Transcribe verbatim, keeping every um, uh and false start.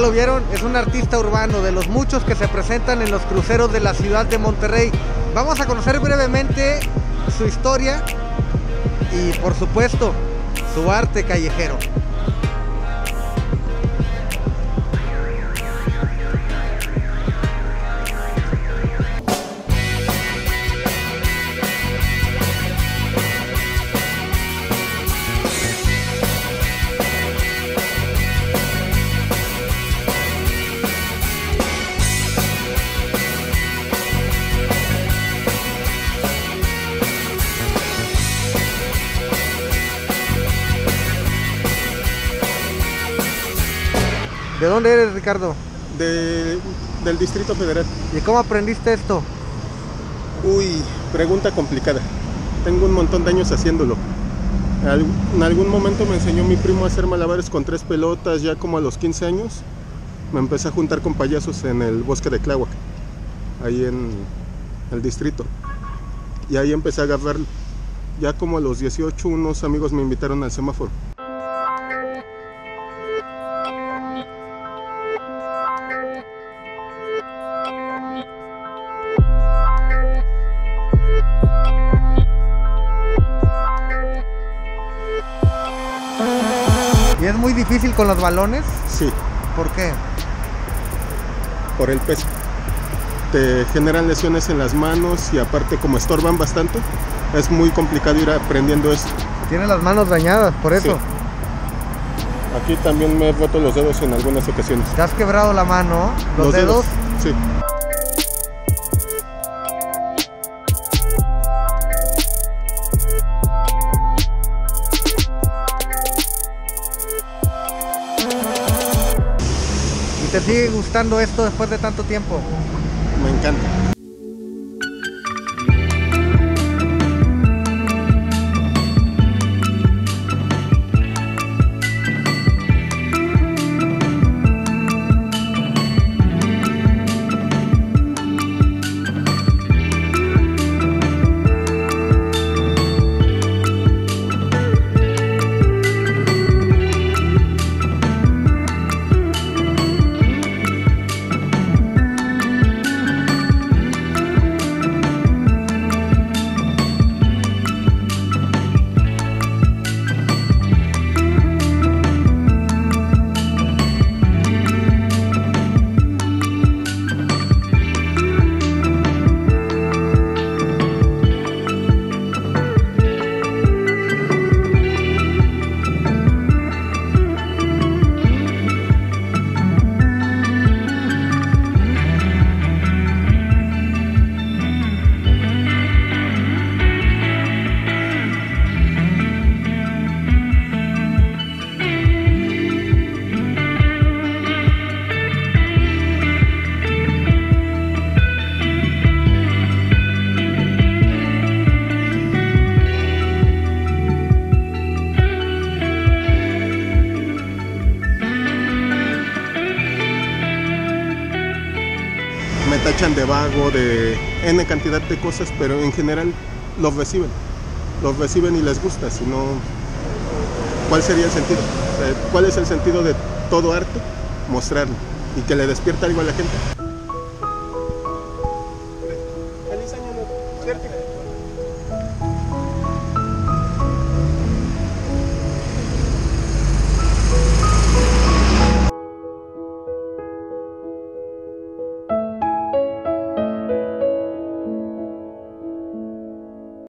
lo vieron, es un artista urbano de los muchos que se presentan en los cruceros de la ciudad de Monterrey. Vamos a conocer brevemente su historia y, por supuesto, su arte callejero. ¿De dónde eres, Ricardo? De, del Distrito Federal. ¿Y cómo aprendiste esto? Uy, pregunta complicada. Tengo un montón de años haciéndolo. En algún momento me enseñó mi primo a hacer malabares con tres pelotas, ya como a los quince años. Me empecé a juntar con payasos en el bosque de Tláhuac, ahí en el distrito. Y ahí empecé a agarrarlo. Ya como a los dieciocho, unos amigos me invitaron al semáforo. ¿Y es muy difícil con los balones? Sí. ¿Por qué? Por el peso. Te generan lesiones en las manos y aparte como estorban bastante, es muy complicado ir aprendiendo esto. Tiene las manos dañadas, por eso. Sí. Aquí también me he roto los dedos en algunas ocasiones. ¿Te has quebrado la mano? ¿Los, los dedos? dedos? Sí. ¿Te sigue gustando esto después de tanto tiempo? Me encanta. Me tachan de vago, de N cantidad de cosas, pero en general los reciben, los reciben y les gusta, si no, ¿cuál sería el sentido? O sea, ¿cuál es el sentido de todo arte? Mostrarlo y que le despierta algo a la gente. Feliz año nuevo, suerte.